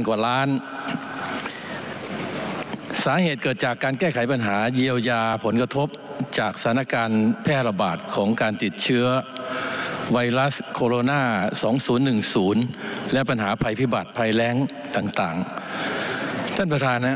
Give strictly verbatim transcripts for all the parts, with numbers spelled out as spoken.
กว่าล้านสาเหตุเกิดจากการแก้ไขปัญหาเยียวยาผลกระทบจากสถานการณ์แพร่ระบาดของการติดเชื้อไวรัสโคโรนาสองพันสิบและปัญหาภัยพิบัติภัยแล้งต่างๆท่านประธานนะ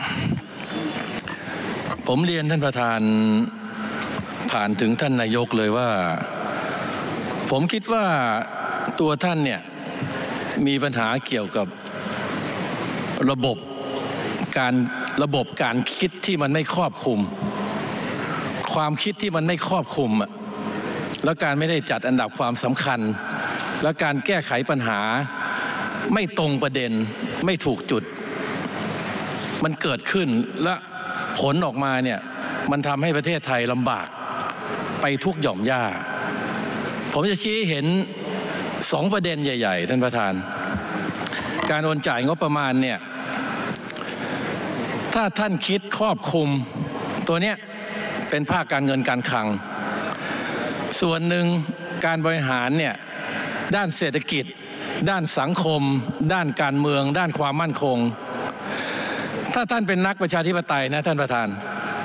ผมเรียนท่านประธานผ่านถึงท่านนายกเลยว่าผมคิดว่าตัวท่านเนี่ยมีปัญหาเกี่ยวกับระบบการระบบการคิดที่มันไม่ครอบคลุมความคิดที่มันไม่ครอบคลุมแล้วการไม่ได้จัดอันดับความสำคัญและการแก้ไขปัญหาไม่ตรงประเด็นไม่ถูกจุดมันเกิดขึ้นและผลออกมาเนี่ยมันทำให้ประเทศไทยลำบากไปทุกหย่อมย่าผมจะชี้เห็นสองประเด็นใหญ่ๆท่านประธานการโอนจ่ายงบประมาณเนี่ยถ้าท่านคิดครอบคลุมตัวเนี้ยเป็นภาคการเงินการคลังส่วนหนึ่งการบริหารเนี่ยด้านเศรษฐกิจด้านสังคมด้านการเมืองด้านความมั่นคงถ้าท่านเป็นนักประชาธิปไตยนะท่านประธาน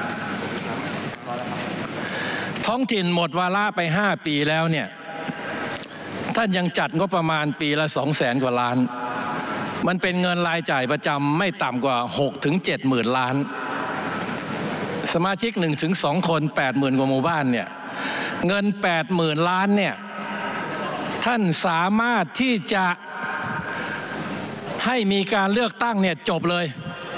ท้องถิ่นหมดวาระไปห้าปีแล้วเนี่ยท่านยังจัดงบประมาณปีละสองแสนกว่าล้านมันเป็นเงินรายจ่ายประจำไม่ต่ำกว่าหกถึงเจ็ดหมื่นล้านสมาชิกหนึ่งถึงสองคนแปดหมื่นกว่าหมู่บ้านเนี่ยเงินแปดหมื่นล้านเนี่ยท่านสามารถที่จะให้มีการเลือกตั้งเนี่ยจบเลย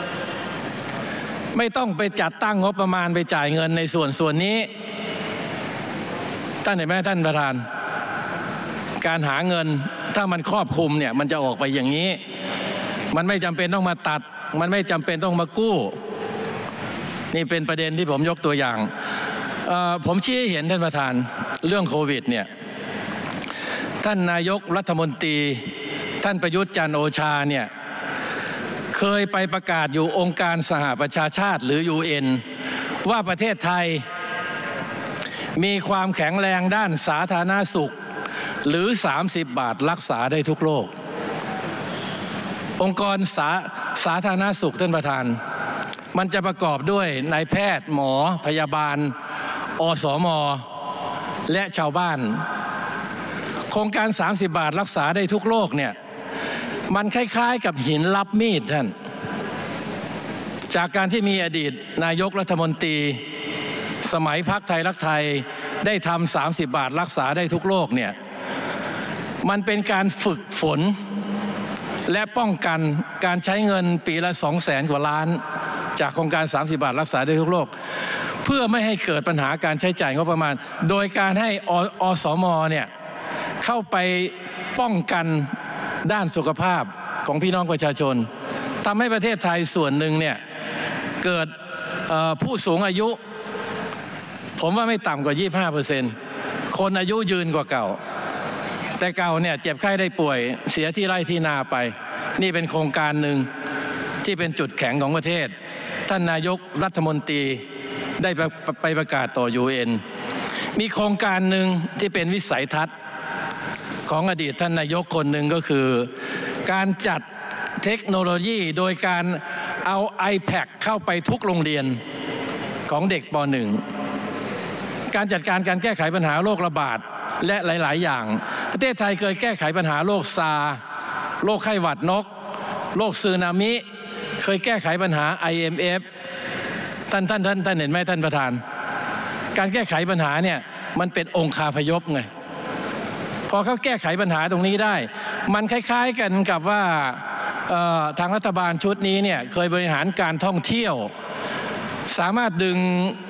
ไม่ต้องไปจัดตั้งงบประมาณไปจ่ายเงินในส่วนส่วนนี้ท่านเห็นไหมท่านประธานการหาเงินถ้ามันครอบคลุมเนี่ยมันจะออกไปอย่างนี้มันไม่จำเป็นต้องมาตัดมันไม่จำเป็นต้องมากู้นี่เป็นประเด็นที่ผมยกตัวอย่างผมชี้ให้เห็นท่านประธานเรื่องโควิดเนี่ยท่านนายกรัฐมนตรีท่านประยุทธ์จันทร์โอชาเนี่ยเคยไปประกาศอยู่องค์การสหประชาชาติหรือ ยู เอ็น ว่าประเทศไทยมีความแข็งแรงด้านสาธารณสุขหรือสามสิบบาทรักษาได้ทุกโรคองค์กรสาสาธารณสุขท่านประธานมันจะประกอบด้วยนายแพทย์หมอพยาบาลอสม.และชาวบ้านโครงการสามสิบบาทรักษาได้ทุกโรคเนี่ยมันคล้ายๆกับหินรับมีดท่านจากการที่มีอดีตนายกรัฐมนตรีสมัยพรรคไทยรักไทยได้ทำสามสิบบาทรักษาได้ทุกโรคเนี่ยมันเป็นการฝึกฝนและป้องกันการใช้เงินปีละสองแสนกว่าล้านจากโครงการสามสิบบาทรักษาได้ทุกโรคเพื่อไม่ให้เกิดปัญหาการใช้จ่ายงบประมาณโดยการให้อ, อสม.เนี่ยเข้าไปป้องกันด้านสุขภาพของพี่น้องประชาชนทำให้ประเทศไทยส่วนหนึ่งเนี่ยเกิดผู้สูงอายุผมว่าไม่ต่ำกว่า ยี่สิบห้าเปอร์เซ็นต์ คนอายุยืนกว่าเก่าแต่เก่าเนี่ยเจ็บไข้ได้ป่วยเสียที่ไร่ที่นาไปนี่เป็นโครงการหนึ่งที่เป็นจุดแข็งของประเทศท่านนายกรัฐมนตรีได้ไปประกาศต่อ ยู เอ็น มีโครงการหนึ่งที่เป็นวิสัยทัศน์ของอดีตท่านนายกคนหนึ่งก็คือการจัดเทคโนโลยีโดยการเอา ไอแพด เข้าไปทุกโรงเรียนของเด็กป.หนึ่ง การจัดการการแก้ไขปัญหาโรคระบาดและหลายๆอย่างประเทศไทยเคยแก้ไขปัญหาโรคซาร์โรคไข้หวัดนกโรคสึนามิเคยแก้ไขปัญหา ไอ เอ็ม เอฟ ท่านท่านท่านท่านเห็นไหมท่านประธานการแก้ไขปัญหาเนี่ยมันเป็นองคาพยพไงพอเขาแก้ไขปัญหาตรงนี้ได้มันคล้ายๆกันกับว่าทางรัฐบาลชุดนี้เนี่ยเคยบริหารการท่องเที่ยวสามารถดึง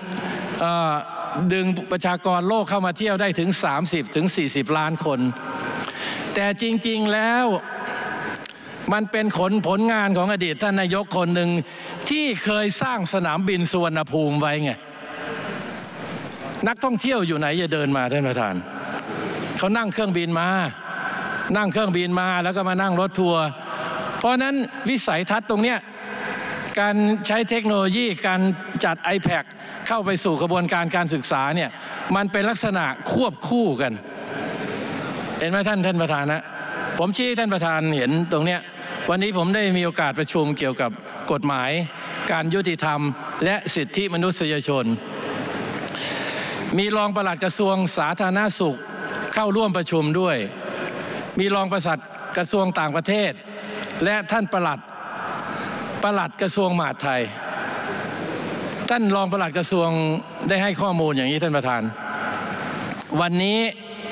ดึงประชากรโลกเข้ามาเที่ยวได้ถึงสามสิบถึงสี่สิบล้านคนแต่จริงๆแล้วมันเป็นผลผลงานของอดีตท่านนายกคนหนึ่งที่เคยสร้างสนามบินสุวรรณภูมิไว้ไงนักท่องเที่ยวอยู่ไหนจะเดินมาท่านประธานเขานั่งเครื่องบินมานั่งเครื่องบินมาแล้วก็มานั่งรถทัวร์เพราะนั้นวิสัยทัศน์ตรงเนี้ยการใช้เทคโนโลยีการจัด ไอแพด เข้าไปสู่กระบวนการการศึกษาเนี่ยมันเป็นลักษณะควบคู่กันเห็นไหมท่านท่านประธานนะผมชี้ท่านประธานเห็นตรงเนี้ยวันนี้ผมได้มีโอกาสประชุมเกี่ยวกับกฎหมายการยุติธรรมและสิทธิมนุษยชนมีรองปลัดกระทรวงสาธารณสุขเข้าร่วมประชุมด้วยมีรองปลัดกระทรวงต่างประเทศและท่านปลัดปลัดกระทรวงมหาดไทยท่านรองปลัดกระทรวงได้ให้ข้อมูลอย่างนี้ท่านประธานวันนี้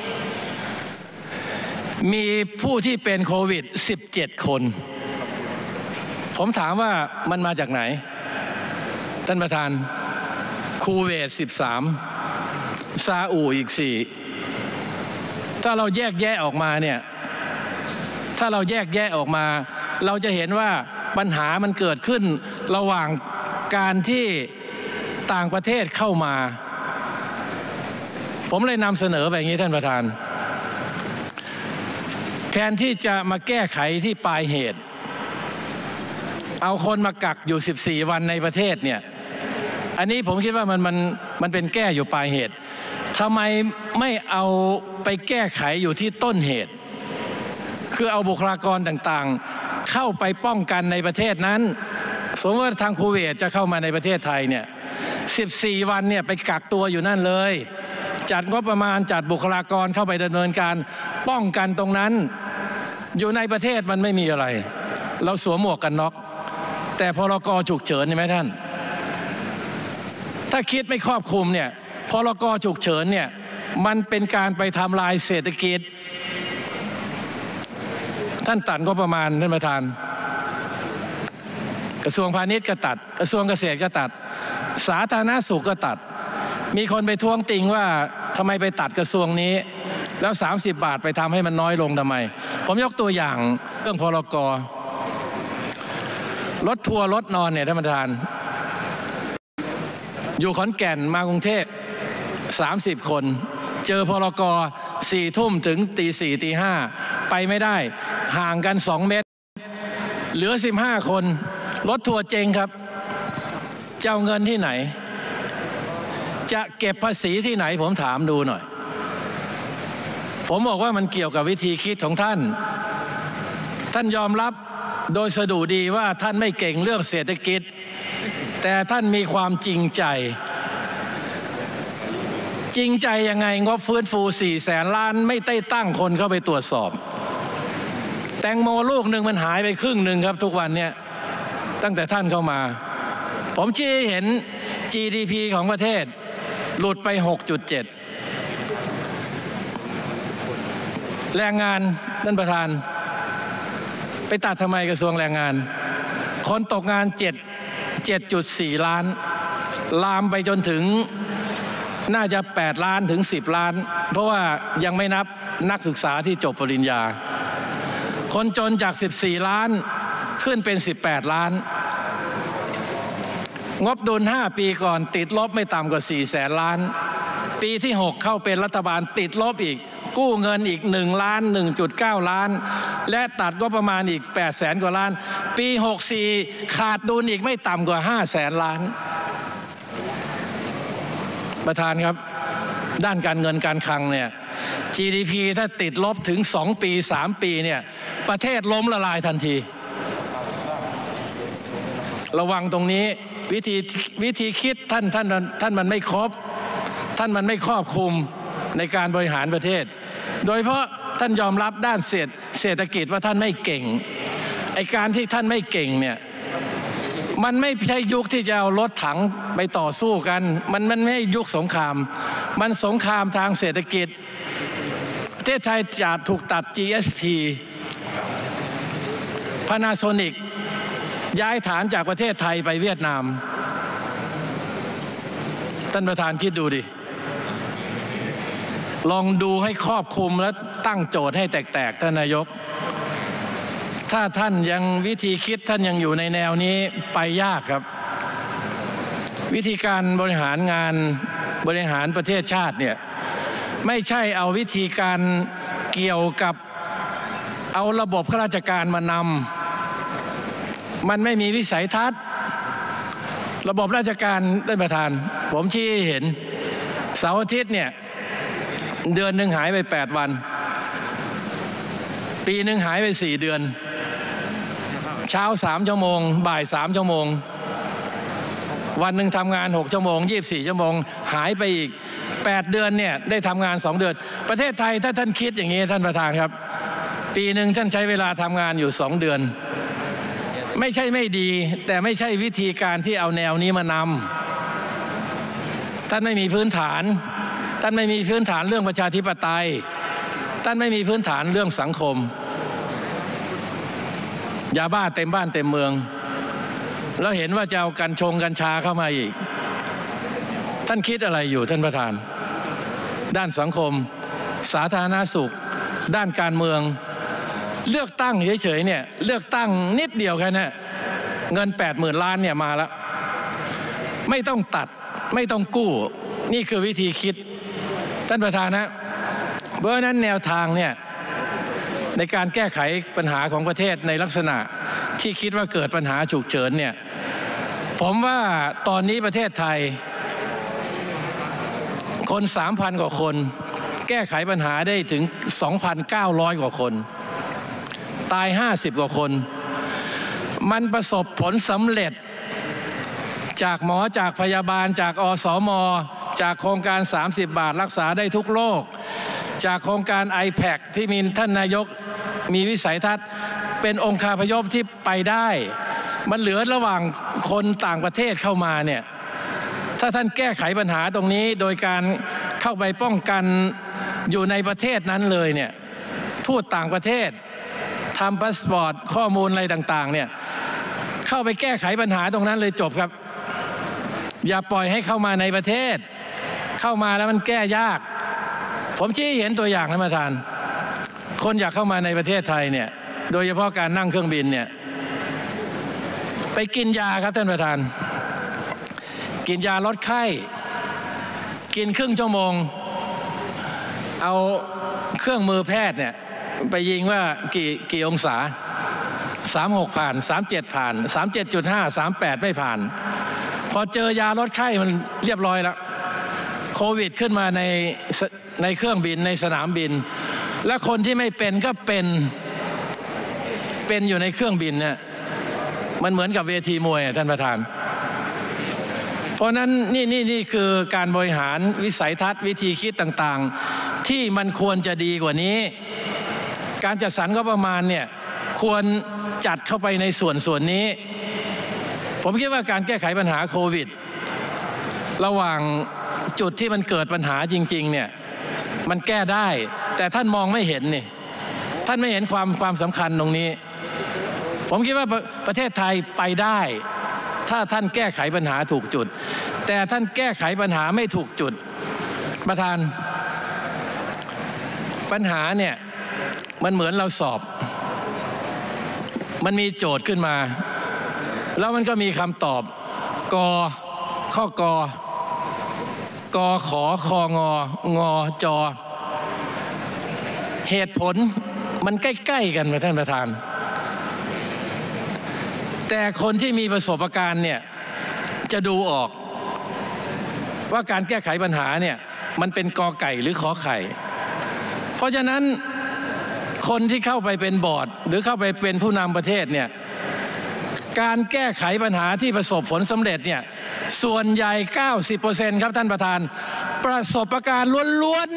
มีผู้ที่เป็นโควิดสิบเจ็ดคนผมถามว่ามันมาจากไหนท่านประธานคูเวตสิบสามซาอุอีกสี่ถ้าเราแยกแยะออกมาเนี่ยถ้าเราแยกแยะออกมาเราจะเห็นว่าปัญหามันเกิดขึ้นระหว่างการที่ต่างประเทศเข้ามาผมเลยนำเสนอแบบนี้ท่านประธานแทนที่จะมาแก้ไขที่ปลายเหตุเอาคนมากักอยู่สิบสี่วันในประเทศเนี่ยอันนี้ผมคิดว่ามันมันมันเป็นแก้อยู่ปลายเหตุทำไมไม่เอาไปแก้ไขอยู่ที่ต้นเหตุคือเอาบุคลากรต่างๆเข้าไปป้องกันในประเทศนั้นสมมติว่าทางคูเวตจะเข้ามาในประเทศไทยเนี่ยสิบสี่วันเนี่ยไปกักตัวอยู่นั่นเลยจัดงบประมาณจัดบุคลากรเข้าไปดำเนินการป้องกันตรงนั้นอยู่ในประเทศมันไม่มีอะไรเราสวมหมวกกันน็อกแต่พรกฉุกเฉินใช่ไหมท่านถ้าคิดไม่ครอบคลุมเนี่ยพรกฉุกเฉินเนี่ยมันเป็นการไปทำลายเศรษฐกิจท่านตัดงบประมาณท่านประธานกระทรวงพาณิชย์ก็ตัดกระทรวงเกษตรก็ตัดสาธารณสุขก็ตัดมีคนไปท้วงติงว่าทำไมไปตัดกระทรวงนี้แล้วสามสิบบาทไปทำให้มันน้อยลงทำไมผมยกตัวอย่างเรื่องพรกรถทัวร์รถนอนเนี่ยท่านประธานอยู่ขอนแก่นมากรุงเทพสามสิบคนเจอพรกสี่ทุ่มถึงตีสี่ตีห้าไปไม่ได้ห่างกันสองเมตรเหลือสิบห้าคนรถทัวร์เจ๊งครับจะเอาเงินที่ไหนจะเก็บภาษีที่ไหนผมถามดูหน่อยผมบอกว่ามันเกี่ยวกับวิธีคิดของท่านท่านยอมรับโดยสดุดีว่าท่านไม่เก่งเรื่องเศรษฐกิจแต่ท่านมีความจริงใจจริงใจยังไงงบฟื้นฟูสี่แสนล้านไม่ได้ตั้งคนเข้าไปตรวจสอบแตงโมลูกหนึ่งมันหายไปครึ่งหนึ่งครับทุกวันเนี่ยตั้งแต่ท่านเข้ามาผมชี้เห็น จี ดี พี ของประเทศหลุดไป หกจุดเจ็ด แรงงานท่านประธานไปตัดทำไมกระทรวงแรงงานคนตกงานเจ็ด เจ็ดจุดสี่ ล้านลามไปจนถึงน่าจะแปดล้านถึงสิบล้านเพราะว่ายังไม่นับนักศึกษาที่จบปริญญาคนจนจากสิบสี่ล้านขึ้นเป็นสิบแปดล้านงบดุลห้าปีก่อนติดลบไม่ต่ำกว่าสี่แสนล้านปีที่หกเข้าเป็นรัฐบาลติดลบอีกกู้เงินอีกหนึ่งล้าน หนึ่งจุดเก้า ล้านและตัดงบประมาณอีกแปดแสนกว่าล้านปีหกสิบสี่ขาดดุลอีกไม่ต่ำกว่าห้าแสนล้านประธานครับด้านการเงินการคลังเนี่ย จี ดี พี ถ้าติดลบถึงสองปีสามปีเนี่ยประเทศล้มละลายทันทีระวังตรงนี้วิธีวิธีคิดท่านท่านท่านมันไม่ครบท่านมันไม่ครอบคลุมในการบริหารประเทศโดยเพราะท่านยอมรับด้านเศรษฐเศรษฐกิจว่าท่านไม่เก่งไอ้การที่ท่านไม่เก่งเนี่ยมันไม่ใช่ยุคที่จะเอารถถังไปต่อสู้กันมันมันไม่ใช่ยุคสงครามมันสงครามทางเศรษฐกิจประเทศไทยจะถูกตัด จี เอส พี Panasonic ย้ายฐานจากประเทศไทยไปเวียดนามท่านประธานคิดดูดิลองดูให้ครอบคลุมและตั้งโจทย์ให้แตกๆท่านนายกถ้าท่านยังวิธีคิดท่านยังอยู่ในแนวนี้ไปยากครับวิธีการบริหารงานบริหารประเทศชาติเนี่ยไม่ใช่เอาวิธีการเกี่ยวกับเอาระบบข้าราชการมานำมันไม่มีวิสัยทัศน์ระบบราชการท่านประธานผมชี้ให้เห็นเสาร์อาทิตย์เนี่ยเดือนหนึ่งหายไปแปดวันปีหนึ่งหายไปสี่เดือนเช้าสามชั่วโมงบ่ายสามชั่วโมงวันหนึ่งทำงานหกชั่วโมงยี่สิบสี่ชั่วโมงหายไปอีกแปดเดือนเนี่ยได้ทำงานสองเดือนประเทศไทยถ้าท่านคิดอย่างนี้ท่านประธานครับปีหนึ่งท่านใช้เวลาทำงานอยู่สองเดือนไม่ใช่ไม่ดีแต่ไม่ใช่วิธีการที่เอาแนวนี้มานำท่านไม่มีพื้นฐานท่านไม่มีพื้นฐานเรื่องประชาธิปไตยท่านไม่มีพื้นฐานเรื่องสังคมยาบ้าเต็มบ้านเต็มเมืองแล้วเห็นว่าจะเอากัญชงกัญชาเข้ามาอีกท่านคิดอะไรอยู่ท่านประธานด้านสังคมสาธารณสุขด้านการเมืองเลือกตั้งเฉยๆเนี่ยเลือกตั้งนิดเดียวแค่นั้นเงินแปดหมื่นล้านเนี่ยมาแล้วไม่ต้องตัดไม่ต้องกู้นี่คือวิธีคิดท่านประธานนะเพราะฉะนั้นแนวทางเนี่ยในการแก้ไขปัญหาของประเทศในลักษณะที่คิดว่าเกิดปัญหาฉุกเฉินเนี่ยผมว่าตอนนี้ประเทศไทยคน สามพัน กว่าคนแก้ไขปัญหาได้ถึง สองพันเก้าร้อย กว่าคนตายห้าสิบกว่าคนมันประสบผลสำเร็จจากหมอจากพยาบาลจากอสม.จากโครงการสามสิบบาทรักษาได้ทุกโรคจากโครงการ ไอ แพค ที่มีท่านนายกมีวิสัยทัศน์เป็นองค์คาพยพที่ไปได้มันเหลือระหว่างคนต่างประเทศเข้ามาเนี่ยถ้าท่านแก้ไขปัญหาตรงนี้โดยการเข้าไปป้องกันอยู่ในประเทศนั้นเลยเนี่ยทูตต่างประเทศทำพาสปอร์ตข้อมูลอะไรต่างๆเนี่ยเข้าไปแก้ไขปัญหาตรงนั้นเลยจบครับอย่าปล่อยให้เข้ามาในประเทศเข้ามาแล้วมันแก้ยากผมชี้เห็นตัวอย่างนะท่านประธานคนอยากเข้ามาในประเทศไทยเนี่ยโดยเฉพาะการนั่งเครื่องบินเนี่ยไปกินยาครับท่านประธานกินยาลดไข้กินครึ่งชั่วโมงเอาเครื่องมือแพทย์เนี่ยไปยิงว่ากี่กี่องศาสามสิบหกผ่านสามสิบเจ็ดผ่าน สามสิบเจ็ดจุดห้า สามสิบแปดไม่ผ่านพอเจอยาลดไข้มันเรียบร้อยแล้วโควิดขึ้นมาในในเครื่องบินในสนามบินและคนที่ไม่เป็นก็เป็นเป็นอยู่ในเครื่องบินเนี่ยมันเหมือนกับเวทีมวยท่านประธานเพราะนั้นนี่นี่นี่คือการบริหารวิสัยทัศน์วิธีคิดต่างๆที่มันควรจะดีกว่านี้การจัดสรรงบประมาณเนี่ยควรจัดเข้าไปในส่วนส่วนนี้ผมคิดว่าการแก้ไขปัญหาโควิดระหว่างจุดที่มันเกิดปัญหาจริงๆเนี่ยมันแก้ได้แต่ท่านมองไม่เห็นนี่ท่านไม่เห็นความความสำคัญตรงนี้ผมคิดว่าประเทศไทยไปได้ถ้าท่านแก้ไขปัญหาถูกจุดแต่ท่านแก้ไขปัญหาไม่ถูกจุดประธานปัญหาเนี่ยมันเหมือนเราสอบมันมีโจทย์ขึ้นมาแล้วมันก็มีคำตอบกข้อกกขอคองงจเหตุผลมันใกล้ๆกันนะท่านประธานแต่คนที่มีประสบการณ์เนี่ยจะดูออกว่าการแก้ไขปัญหาเนี่ยมันเป็นกอไก่หรือขอไข่เพราะฉะนั้นคนที่เข้าไปเป็นบอร์ดหรือเข้าไปเป็นผู้นำประเทศเนี่ยการแก้ไขปัญหาที่ประสบผลสำเร็จเนี่ยส่วนใหญ่ เก้าสิบเปอร์เซ็นต์ ครับท่านประธานประสบการณ์ล้วน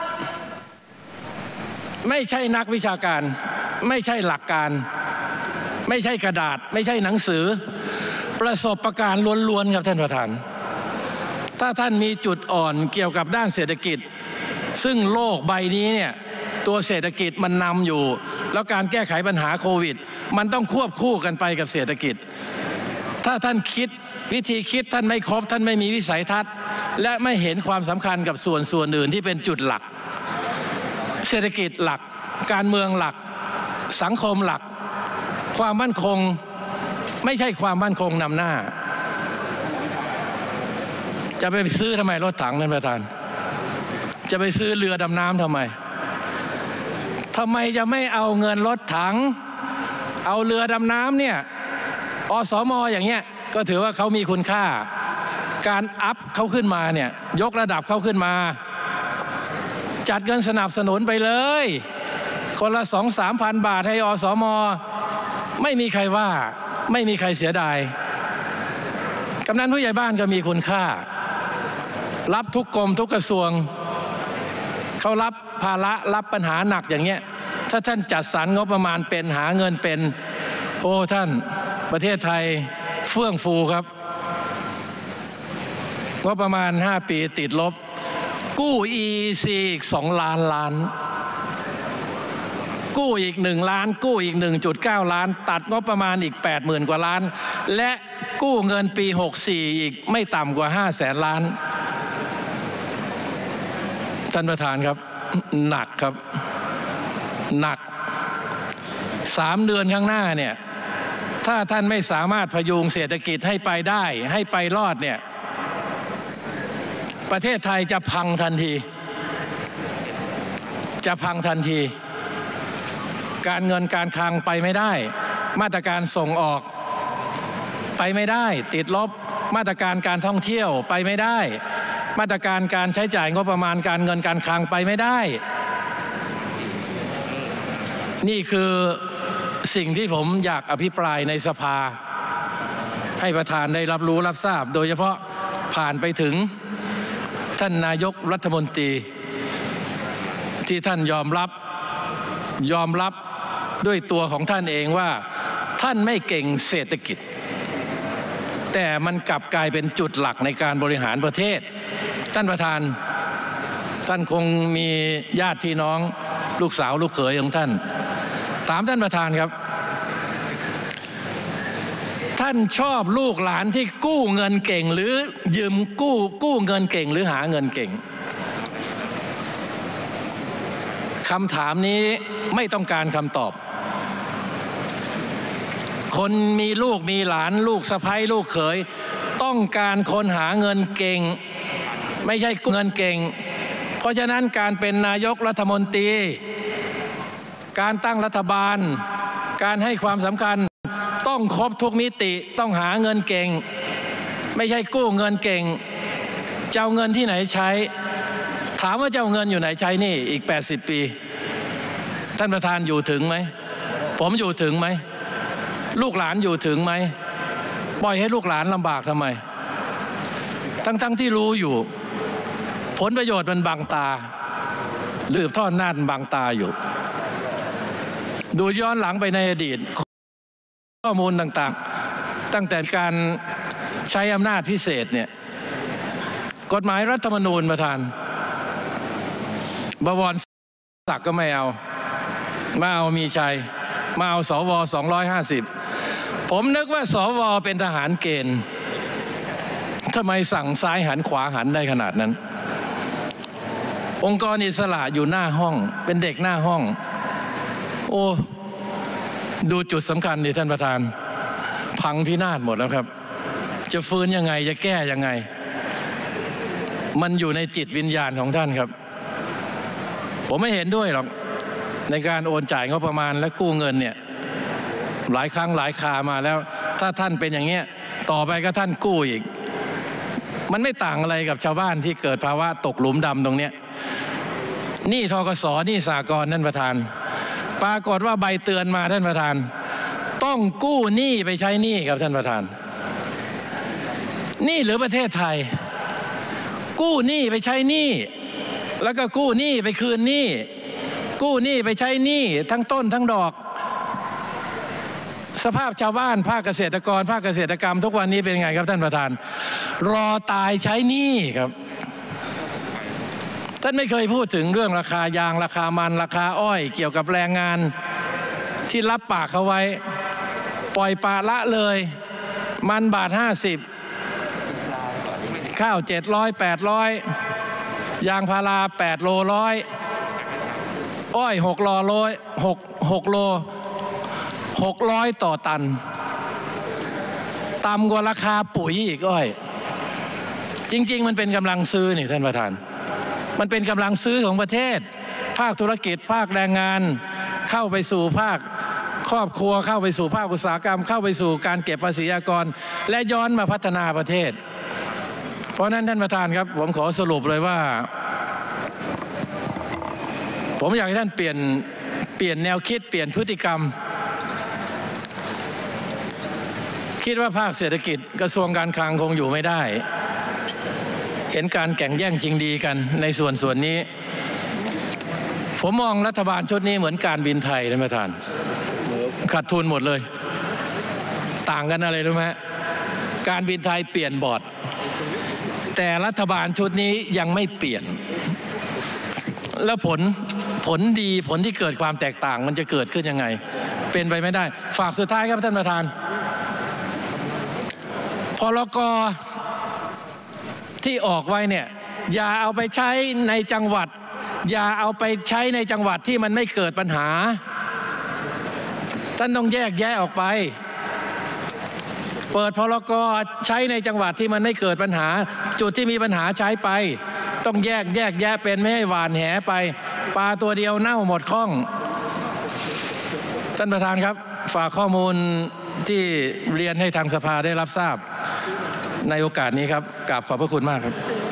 ๆไม่ใช่นักวิชาการไม่ใช่หลักการไม่ใช่กระดาษไม่ใช่หนังสือประสบการณ์ล้วนๆครับท่านประธานถ้าท่านมีจุดอ่อนเกี่ยวกับด้านเศรษฐกิจซึ่งโลกใบนี้เนี่ยตัวเศรษฐกิจมันนำอยู่แล้วการแก้ไขปัญหาโควิดมันต้องควบคู่กันไปกับเศรษฐกิจถ้าท่านคิดวิธีคิดท่านไม่ครบท่านไม่มีวิสัยทัศน์และไม่เห็นความสำคัญกับส่วนส่วนอื่นที่เป็นจุดหลักเศรษฐกิจหลักการเมืองหลักสังคมหลักความมั่นคงไม่ใช่ความมั่นคงนำหน้าจะไปซื้อทำไมรถถังท่านประธานจะไปซื้อเรือดำน้ำทำไมทำไมจะไม่เอาเงินรถถังเอาเรือดำน้ำเนี่ยอสม.อย่างเงี้ยก็ถือว่าเขามีคุณค่าการอัพเขาขึ้นมาเนี่ยยกระดับเขาขึ้นมาจัดเงินสนับสนุนไปเลยคนละสองสามพันบาทให้อสม. ไม่มีใครว่าไม่มีใครเสียดายกำนันผู้ใหญ่บ้านก็มีคุณค่ารับทุกกรมทุกกระทรวงเขารับภาระรับปัญหาหนักอย่างเงี้ยถ้าท่านจัดสรรงบประมาณเป็นหาเงินเป็นโอ้ท่านประเทศไทยเฟื่องฟูครับงบประมาณห้าปีติดลบกู้ อี อี ซี อีกสองล้านล้านกู้อีกหนึ่งล้านกู้อีก หนึ่งจุดเก้า ล้านตัดงบประมาณอีก แปดหมื่น กว่าล้านและกู้เงินปีหกสิบสี่อีกไม่ต่ำกว่าห้าแสนล้านท่านประธานครับหนักครับหนักสามเดือนข้างหน้าเนี่ยถ้าท่านไม่สามารถพยุงเศรษฐกิจให้ไปได้ให้ไปรอดเนี่ยประเทศไทยจะพังทันทีจะพังทันทีการเงินการคลังไปไม่ได้มาตรการส่งออกไปไม่ได้ติดลบมาตรการการท่องเที่ยวไปไม่ได้มาตรการการใช้จ่ายงบประมาณการเงินการคลังไปไม่ได้นี่คือสิ่งที่ผมอยากอภิปรายในสภาให้ประธานได้รับรู้รับทราบโดยเฉพาะผ่านไปถึงท่านนายกรัฐมนตรีที่ท่านยอมรับยอมรับด้วยตัวของท่านเองว่าท่านไม่เก่งเศรษฐกิจแต่มันกลับกลายเป็นจุดหลักในการบริหารประเทศท่านประธานท่านคงมีญาติพี่น้องลูกสาวลูกเขยของท่านถามท่านประธานครับท่านชอบลูกหลานที่กู้เงินเก่งหรือยืมกู้กู้เงินเก่งหรือหาเงินเก่งคำถามนี้ไม่ต้องการคำตอบคนมีลูกมีหลานลูกสะใภ้ลูกเขยต้องการคนหาเงินเก่งไม่ใช่กู้เงินเก่งเพราะฉะนั้นการเป็นนายกรัฐมนตรีการตั้งรัฐบาลการให้ความสำคัญต้องครบทุกมิติต้องหาเงินเก่งไม่ใช่กู้เงินเก่งจะเอาเงินที่ไหนใช้ถามว่าจะเอาเงินอยู่ไหนใช้นี่อีกแปดสิบปีท่านประธานอยู่ถึงไหมผมอยู่ถึงไหมลูกหลานอยู่ถึงไหมปล่อยให้ลูกหลานลำบากทำไมทั้งๆ ท, ที่รู้อยู่ผลประโยชน์มันบังตาลืบทอดหน้าบังตาอยู่ดูย้อนหลังไปในอดีตข้อมูลต่างๆตั้งแต่การใช้อำนาจพิเศษเนี่ยกฎหมายรัฐธรรมนูญประธานบวรศักดิ์ก็ไม่เอามาเอามีชัยมาเอาสวสองร้อยห้าสิบผมนึกว่าสวเป็นทหารเกณฑ์ทำไมสั่งซ้ายหันขวาหันได้ขนาดนั้นองค์กรอิสระอยู่หน้าห้องเป็นเด็กหน้าห้องโอ้ดูจุดสำคัญดิท่านประธานพังพินาศหมดแล้วครับจะฟื้นยังไงจะแก้ยังไงมันอยู่ในจิตวิญญาณของท่านครับผมไม่เห็นด้วยหรอกในการโอนจ่ายงบประมาณและกู้เงินเนี่ยหลายครั้งหลายครามาแล้วถ้าท่านเป็นอย่างเงี้ยต่อไปก็ท่านกู้อีกมันไม่ต่างอะไรกับชาวบ้านที่เกิดภาวะตกหลุมดำตรงเนี้ยหนี้ธกส.หนี้สหกรณ์ท่านประธานปรากฏว่าใบเตือนมาท่านประธานต้องกู้หนี้ไปใช้หนี้ครับท่านประธานหนี้หรือประเทศไทยกู้หนี้ไปใช้หนี้แล้วก็กู้หนี้ไปคืนหนี้กู้หนี้ไปใช้หนี้ทั้งต้นทั้งดอกสภาพชาวบ้านภาคเกษตรกรภาคเกษตรกรรมทุกวันนี้เป็นไงครับท่านประธานรอตายใช้หนี้ครับท่านไม่เคยพูดถึงเรื่องราคายางราคามันราคาอ้อยเกี่ยวกับแรงงานที่รับปากเขาไว้ปล่อยปละละเลยมันบาทห้าสิบข้าวเจ็ดร้อยแปดร้อยยางพาราแปดโลร้อยอ้อยหกโลร้อยหกหกโลหกร้อยต่อตันต่ำกว่าราคาปุ๋ยอีกอ้อยจริงๆมันเป็นกำลังซื้อนี่ท่านประธานมันเป็นกำลังซื้อของประเทศภาคธุรกิจภาคแรงงานเข้าไปสู่ภาคครอบครัวเข้าไปสู่ภาคอุตสาหกรรมเข้าไปสู่การเก็บภาษีอากรและย้อนมาพัฒนาประเทศเพราะนั้นท่านประธานครับผมขอสรุปเลยว่าผมอยากให้ท่านเปลี่ยนเปลี่ยนแนวคิดเปลี่ยนพฤติกรรมคิดว่าภาคเศรษฐกิจกระทรวงการคลังคงอยู่ไม่ได้เห็นการแข่งแย่งชิงดีกันในส่วนส่วนนี้ผมมองรัฐบาลชุดนี้เหมือนการบินไทยท่านประธานขาดทุนหมดเลยต่างกันอะไรรู้ไหมการบินไทยเปลี่ยนบอร์ดแต่รัฐบาลชุดนี้ยังไม่เปลี่ยนแล้วผลผลดีผลที่เกิดความแตกต่างมันจะเกิดขึ้นยังไงเป็นไปไม่ได้ฝากสุดท้ายครับท่านประธานพรก.ที่ออกไว้เนี่ยอย่าเอาไปใช้ในจังหวัดอย่าเอาไปใช้ในจังหวัดที่มันไม่เกิดปัญหาท่านต้องแยกแยะออกไปเปิดพรก.ใช้ในจังหวัดที่มันไม่เกิดปัญหาจุดที่มีปัญหาใช้ไปต้องแยกแยกแยะเป็นไม่ให้หวานแหไปปลาตัวเดียวเน่าหมดคล่องท่านประธานครับฝากข้อมูลที่เรียนให้ทางสภาได้รับทราบในโอกาสนี้ครับกราบขอบพระคุณมากครับ